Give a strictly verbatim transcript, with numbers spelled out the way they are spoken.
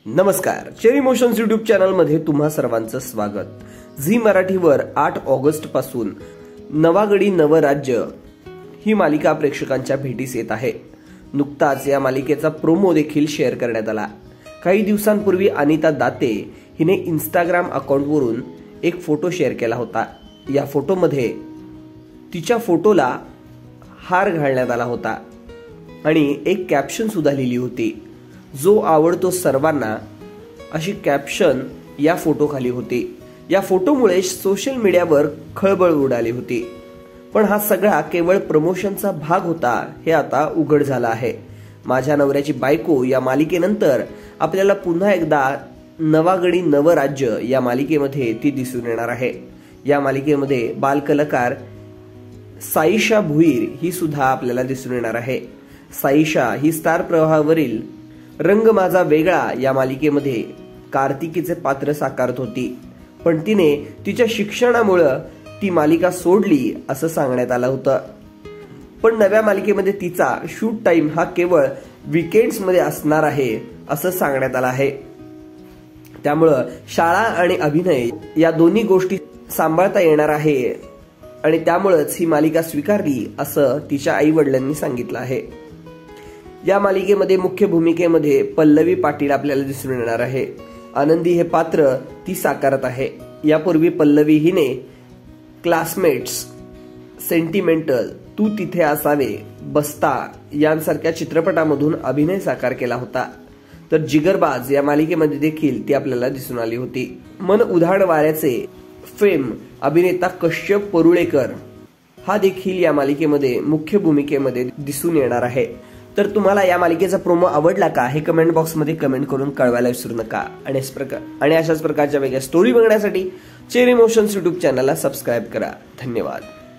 नमस्कार, cherry Motions YouTube channel मध्ये तुम्हा सर्वांचं स्वागत। झी मराठीवर आठ ऑगस्ट पासून नवागडी नवराज्य ही मालिका प्रेक्षकांच्या भेटीस येत आहे। नुकताच या मालिकेचा प्रोमो देखील शेअर करण्यात आला। काही दिवसांपूर्वी अनिता दाते हिने इंस्टाग्राम अकाउंटवरून एक फोटो शेअर केला होता। या फोटोमध्ये तिच्या फोटोला हार घालण्यात आला होता आणि एक कॅप्शन सुद्धा लिहिली होती, जो आवडतो सर्वांना, अशी कॅप्शन या फोटो खाली होती। या फोटोमुळे सोशल मीडियावर खळबळ उडाली होती, पण हा सगळा केवळ प्रमोशनचा भाग होता हे आता उघड झालं आहे। माझ्या नवऱ्याची बायको या मालिकेनंतर आपल्याला पुन्हा एकदा नवागडी नवराज्य या मालिकेमध्ये ती दिसून येणार आहे। या मालिकेमध्ये बालकलाकार साईशा भुईर ही सुद्धा आपल्याला दिसून येणार आहे। साईशा ही स्टार प्रवाहावरील रंग माझा वेगळा या मालिकेमध्ये कार्तिकीचे पात्र साकारत होती, पण तिने तिच्या शिक्षणामुळे ती मालिका सोडली असं सांगण्यात आलं होतं। पण नव्या मालिकेमध्ये तिचा शूट टाइम हा केवळ वीकेंड्स मध्ये असणार आहे असं सांगण्यात आलं आहे। त्यामुळं शाळा आणि अभिनय या दोन्ही गोष्टी सांभाळता येणार आहे आणि त्यामुळेच ही मालिका स्वीकारली असं तिच्या आई वडिलांनी सांगितलं आहे। या मालिकेमध्ये मुख्य भूमिकेमध्ये पल्लवी पाटील आपल्याला दिसून येणार आहे। आनंदी हे पात्र ती साकारत आहे। यापूर्वी पल्लवी हिने क्लासमेट्स, सेंटिमेंटल, तू तिथे असावे, बस्ता यांसारख्या चित्रपटामधून अभिनय साकार केला होता। तर जिगरबाज या मालिकेमध्ये देखील ती आपल्याला दिसून आली होती। मन उधाण वाऱ्याचे फेम अभिनेता कश्यप परुळेकर हा देखील या मालिकेमध्ये मुख्य भूमिकेमध्ये दिसून येणार आहे। तर तुम्हाला या मालिकेचा प्रोमो आवडला का हे कमेंट बॉक्स मध्ये कमेंट करून कळवायला विसरू नका। आणि प्रकार आणि अशाच प्रकारच्या वेगळ्या स्टोरी बघण्यासाठी चेरी मोशन्स यूट्यूब चॅनलला सबस्क्राईब करा। धन्यवाद।